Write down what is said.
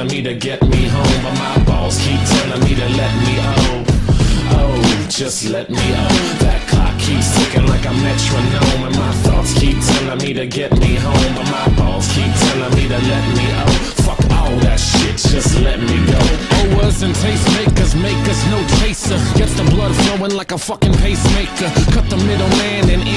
telling me to get me home, but my balls keep telling me to let me just let me That clock keeps ticking like a metronome, and my thoughts keep telling me to get me home, but my balls keep telling me to let me Fuck all that shit, just let me go. Owers and tastemakers make us no chaser. Gets the blood flowing like a fucking pacemaker. Cut the middleman and